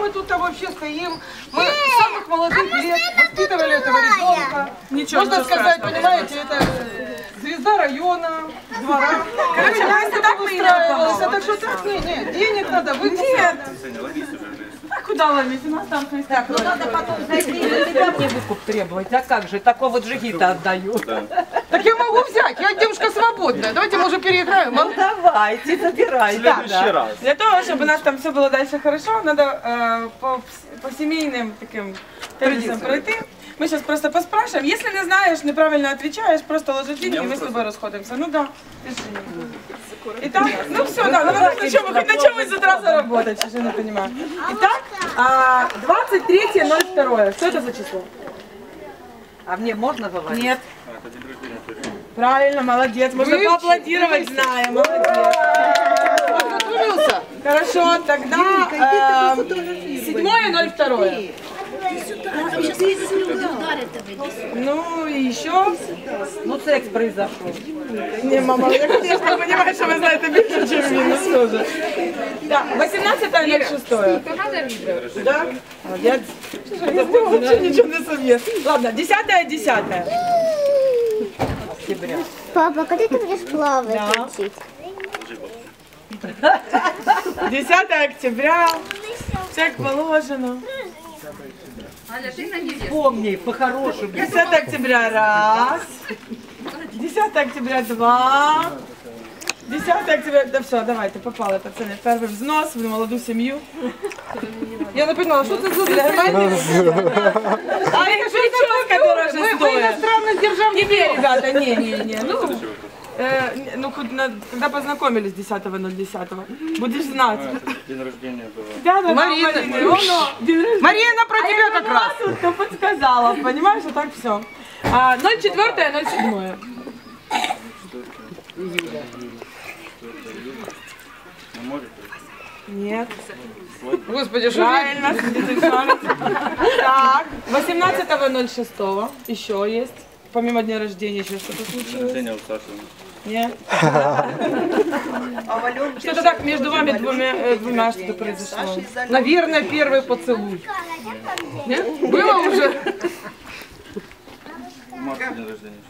мы тут вообще стоим, мы с самых молодых лет воспитывали этого ребенка. Ничего, можно сказать, понимаете, это звезда района, двора. Короче, Настя так устраивалась. Это что так? Нет, денег надо выкупить. А куда ловить? У нас там так, ну надо потом зайти и за тебя мне выкуп требовать. А как же, такого джигита отдаю. Так я могу взять, я девушка свободная. Давайте мы уже переиграем. Ну давайте, забирайте. Следующий раз. Для того, чтобы у нас там все было дальше хорошо, надо по семейным таким традициям пройти. Мы сейчас просто поспрашиваем. Если не знаешь, неправильно отвечаешь, просто ложишь деньги, и мы с тобой расходимся. Ну да. Итак, ну все, да, ну на чем мы с утра заработать, что я не понимаю. Итак, 23.02. Что это за число? А мне можно говорить? Нет. Правильно, молодец. Можно поаплодировать, знаем. Молодец. Подготовился? Хорошо, тогда 7.02. Ну и еще. Ну секс произошел. Не, мама, я, конечно, понимаю, что вы знаете больше, чем минус тоже. Да, 18.06. Да? Молодец. Вообще ничего не совет. Ладно, 10.10. Октября. Папа, когда ты будешь плавать Да. учить? 10 октября. Все как положено. Помни, по-хорошему. 10 октября раз. 10 октября два. 10 октября, да все, давай, ты попала, пацаны. Первый взнос в молодую семью. Я не поняла, что это за Нормально? А это прическа, которая же Вы стоит. иностранных державных Не, ребята, не. Ну, когда познакомились 10.010, будешь знать. День рождения было. Да, Марина. день рождения. Марина, про тебя как раз. Тут подсказала, понимаешь, а так все. 04.07. На море? Нет. Господи, что Правильно, так, 18.06 еще есть. Помимо дня рождения еще что-то День случилось? рождения у Саши. Нет. Что-то так между вами двумя что-то произошло. Наверное, первый поцелуй. Нет? Было уже? У Марка день рождения.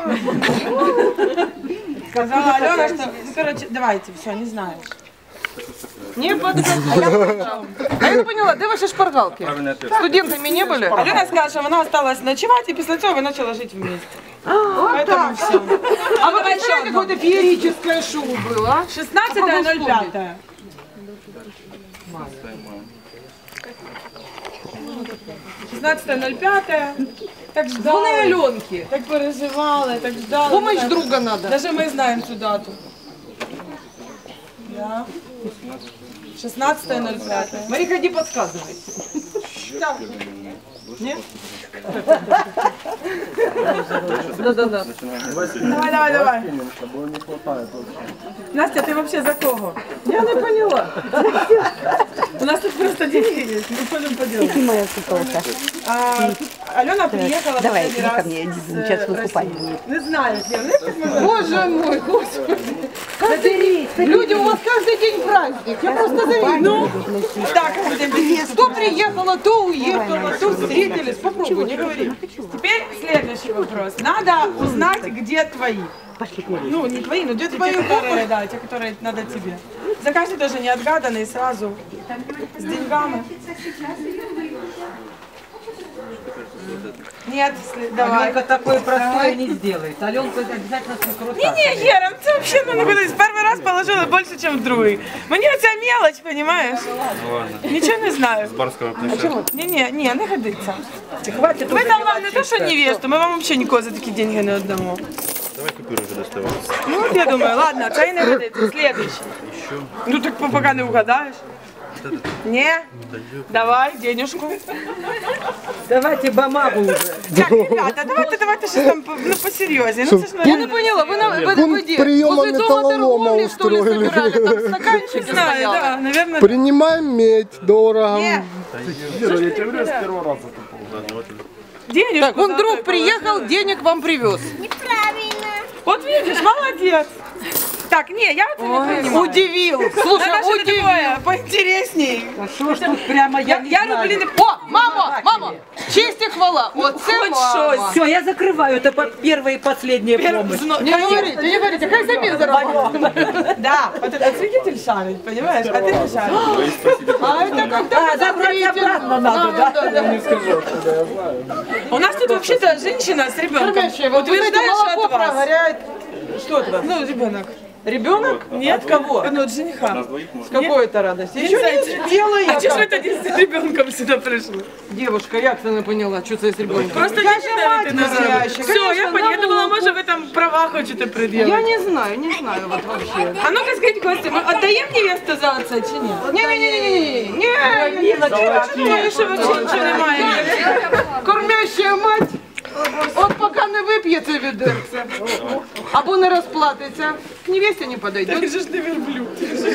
Сказала Алена, что... Ну, короче, давайте, все, не знаешь. Не подготовила. А я не поняла, де ваші шпаргалки? Правильный ответ. Студентами не были? Алена сказала, что она осталась ночевать, и после этого начала жить вместе. Поэтому все. А вот еще какое-то феерическое шоу было. 16.05. 16.05. Так ждала. Вон и Аленки. Так переживала, так ждала. Помощь так. друга надо. Даже мы знаем эту дату. Да. 16.05. Мари, ходи подсказывай. Нет? Да. Давай. Настя, ты вообще за кого? Я не поняла. У нас тут просто дети есть, мы ходим по делу. Моя куколка. Алена приехала Давай, последний иди ко раз мне, иди, с сейчас выступать. России. Не знаю, как можно. Боже мой, господи. Люди, у вас каждый день праздник. Я просто завидую. Ну, так, будем. То приехала, то уехала, то встретились. Попробуй, не говори. Теперь следующий вопрос. Надо узнать, где твои. Ну, не твои, но где твои, которые, да, те, которые надо тебе. Закажи тоже не отгаданный сразу. С деньгами. Нет, давай. Аленка такое простое не сделает. Аленка обязательно с Не, Гера, ну ты вообще находилась. Первый раз положила больше, чем в другой. Мне ця мелочь, понимаешь? Ну ладно. Ничего не знаю. С барского плеча. Не годиться. Ми там вам не то, що невесту, ми вам взагалі ніколи за такі деньги не віддамо. Давай купюру уже доставай. Ну, я думаю, ладно, це і не годиться. Следующий. Ну так поки не угадаєш. Не? Давай, денежку. Давайте бумагу уже. Так, ребята, давайте щось там посерйозні. Ну, це ж, Я не поняла, вы где? Возле дома торговли, что ли, собирали? Там стаканчики знаю, стояли? да, наверное. Принимаем медь дорого. Не. Я тебе говорю, с первого раза попал. Ладно, вот это. Денежку Так, он золотой друг приехал, денег вам привез. Неправильно. Вот видишь, молодец. Так, не, я это не понимаю. Удивил. Слушай, Надо что-то удивил. такое поинтересней. А що ж тут прямо я не Я знаю. люблю не... О, мамо, честь и хвала. Оце Хоть мама. щось. Все, я закрываю, это первая и последняя помощь. Не говорите, как замес заработал. Да, вот этот свидетель шарит, понимаешь? А ты не шаришь. А это когда забрать обратно надо, да? Не скажу, откуда я знаю. У нас тут вообще-то женщина с ребенком. Кормящая, вот это Утверждает, что молоко от вас. прогоряет. Что от вас? Ну, ребенок. Ребенок? Нет? От кого? Ну, от жениха. С какой это радости? Еще не успела я. А что ж как. вы тогда с ребенком сюда пришли? Девушка, як ты не поняла, что это с ребенком? Просто я не же мать настоящая. Все, я поняла. Я думала, может, вы там права хотите предъявить. Я не знаю вот вообще. А ну-ка скажите, Костя, мы отдаем невесту за отца, чи ні? Не-не-не-не-не. Тому що вообще нічого немає. Кормящая мать. От поки не вип'є це відерце, або не розплатиться, к невесте не подойдет. Ти ж не верблюд.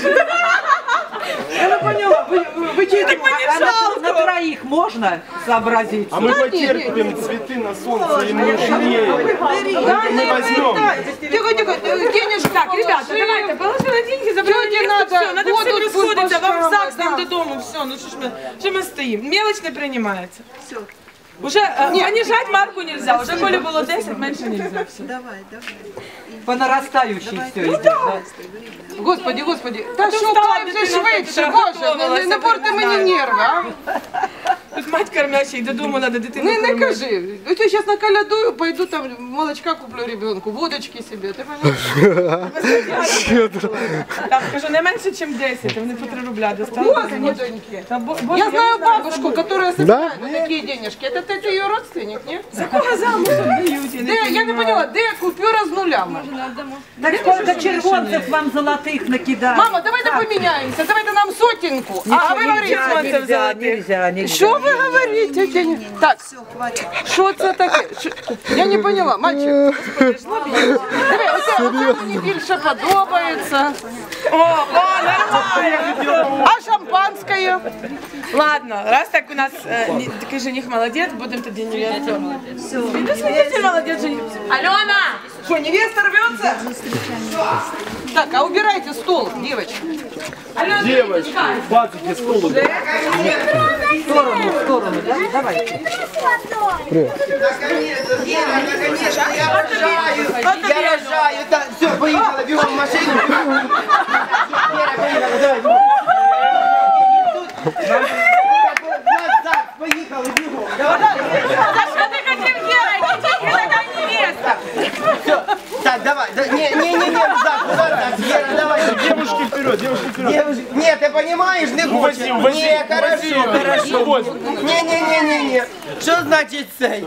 Я не поняла, вы чьи-то... На троих можно сообразить? А мы потерпим цветы на солнце и нужнее. Мы возьмем. Тихо, денежку Так, ребята, давайте, положила деньги, забрала Тете невесту, надо все, надо воду всем расходиться, вам в пусть ЗАГС, нам да. додому, все, ну что мы стоим? Мелочь не принимается. Все. Уже понижать марку нельзя, уже коли было 10, меньше нельзя. Все. По нарастающей все идет, да? Господи, та ти що встала, вже дитина, швидше, ти Боже, готувалася, не порти мені знаю. нерви, а? Тут мать кормящая, додому надо дитину Не кормити. кажи, от я зараз наколядую, пойду там молочка куплю ребенку, водочки себе, ти понимаешь? Там, кажу, не менше, ніж 10, вони по 3 рубля достали. Господи, Та, Боже, я знаю не знаю, бабушку, которая собирает на такие денежки. Это ее родственник, нет? За кого замуж отдають, я Де, я не поняла, де купюра з нулями? Так сколько червонцев вам золотых накидали? Мама, давайте поміняємося, давайте нам сотеньку. А ви говорите, Нельзя. що ви говорите? Деня? Так, що це таке? Я не поняла, мальчик. Диви, оце мені більше подобається. О, нормально. А шампанське? Ладно, раз так у нас такий жених молодець, будемо тоді невесту. Все. Ты свидетель молодец, жених. Алена! Что, невеста рвется? Так, а убирайте стол, девочки. Алена, Девочки, бацики стол. В сторону, да? Давайте. Я рожаю, да, все, поехала, бегом в машину. Вера, поехала, давай. Назад, поехала, бегом. Давай. А что ты хотел делать? Иди, когда невеста. Все, так, давай. Не, назад, Вера, давай. Девушки вперед, девушки вперед. Девушка, нет, ты понимаешь, не хочешь. Не, хорошо. Не. Что значит цей?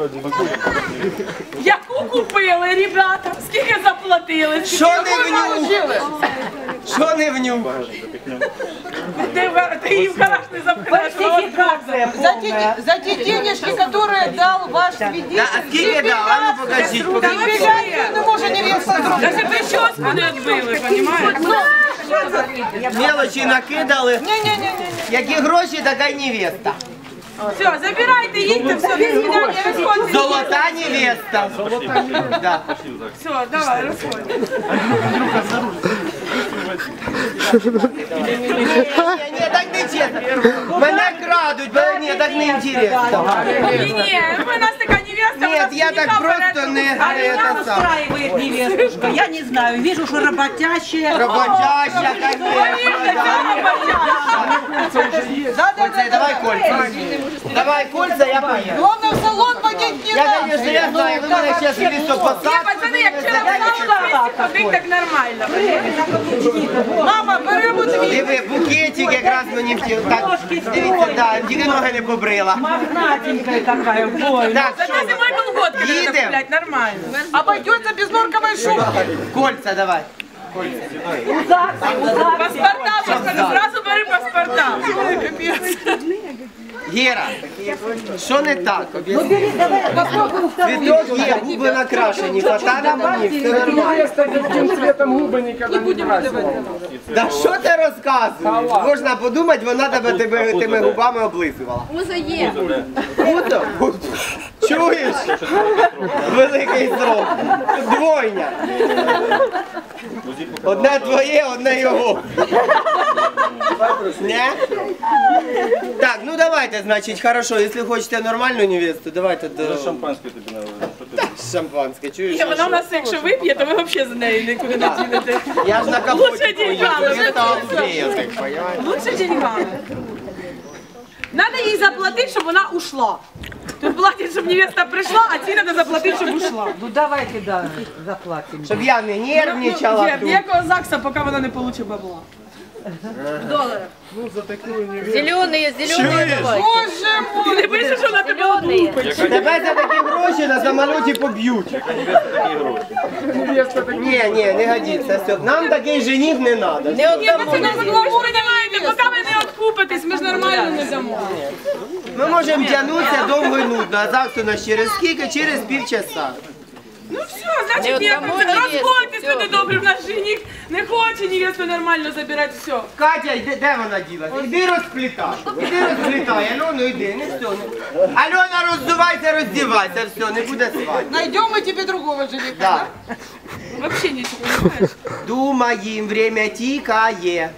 Яку купили, ребята? Скільки заплатили? Що не внюх? Що не внюх? Ти її в гараж не запхнеш. Фальсификация полная. За те денежки, которые дал ваш Да, свидетель. а скільки дав? А ну покажіть, покажіть. Нифига не может невеста зробити. Даже прическу не відбили, розумієш? Мелочі накидали. Не-не-не. Які гроші, така й невеста. Все, забирайте, їдьте, все, без меня не розходьтесь. Золота невеста. Да. Все, давай, розходьтесь. Ні, так не чесно. Мене крадуть, ні, так не інтересно. Ні, у нас така невеста, у Ні, нас я так жениха просто порядку. не А меня это сам. устраивает невестушка. Я не знаю, вижу, что работящая. Роботяща, конечно. Кольца, давай кольца. Давай кольца, я поеду. Главное, в салон водить не Я, надо. конечно, я знаю, ви мене зараз в Ні, лісопосадку. пацани, якщо ви знали, ходить так нормально. Мама, беремо дві. Диви, букетик якраз мені втів. Так, дивіться, да, тільки ноги не побрила. Мохнатенькая такая, больно. Так, Та нас зимой колготки надо Їдемо. куплять, нормально. Обойдется без норковой шубки. Кольца давай. Паспорта, зразу бери паспорта. Гера, що не так? Цвіток є, губи накрашені, фата на мені, все нормально. Невеста таким цветом губы никогда не красила. Да що ти розказуєш? Можна подумати, вона тебе тими губами облизувала. Муза є. Круто? Чуєш? Великий срок. Двойня. Одне твоє, одне його. Не? Так, ну давайте, значить, хорошо, якщо хочете нормальну невесту, давайте до... Шампанське тобі наливаю. Шампанське, чуєш? Ні, вона у нас, якщо вип'є, то ви взагалі з нею нікуди не дінете. Я ж на капоті Лучше деньгами, поїду, вже там це вміє, так, понимаєш? Лучше деньгами. Надо їй заплатити, щоб вона ушла. Тут платять, щоб невеста прийшла, а ці треба заплатити, щоб ушла. Ну давайте, да, заплатим. Щоб я не нервничала Ні, тут. ніякого ЗАГСа, поки вона не получить бабла. Зеленые, зеленые давай. Боже мой! Ти не пишеш, що вона тебе облупить. Тебе за такі гроші на самоліті поб'ють. Ні, не годиться. Все. Нам такий жених не треба. Ні, пацани, ви гроші приймаєте, поки ви не откупитесь, ми ж нормально не дамо. Ми можемо тягнутися довго і нудно, а завтра у нас через скільки? Через півчаса. Ну все, значить, ні, розходьтесь, люди добрі, в нас жених не хоче невесту нормально забирати, все. Катя, де вона ділася? Іди розплітай. Іди розплітай. Альону, йди, не все. Альона, роздувайся, роздівайся, все, не буде свадьби. Найдем мы тебе другого жениха. Да. Вообще нічого, не знаєш. Думаємо, время тікає.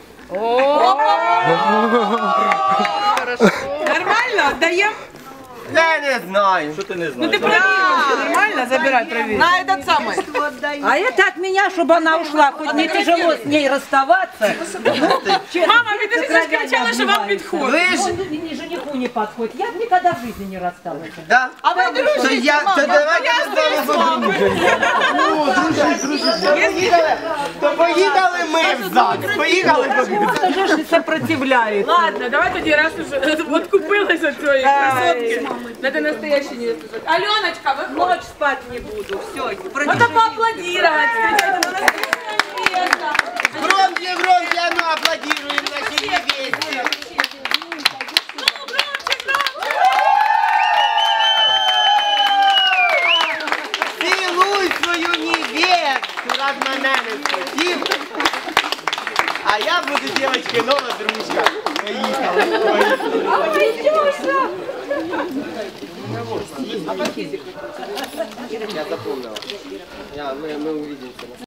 Нормально? Даємо? Я не знаю. Що ти не Ну знаєш? ти проверь, нормально? Забирай, проверь. На этот самый. А это от меня, чтобы она ушла, хоть мне тяжело с ней расставаться. Мама, ви ж кричали, що вам підходить. Ви ж, Он ни жениху не подходит. Я бы никогда в жизни не рассталась. да? А вы То дружите, я, то давайте з вами подружимося. То поїхали ми в ЗАГС, поїхали Кто же сопротивляется? Ладно, давай тоді раз уже откупилась от цієї красотки. Надо настоящий невесту. Аленочка, выходь. Ночь спать не буду. Все, Надо поаплодировать. Встречайте, ну, настоящая невеста. Громче, громче, а ну аплодируем нашей невесте. Цілуй свою невесту, раз мене не схотів. А я буду, девочки, нова дружка. Поїхали. Я запомнила. Мы увидимся.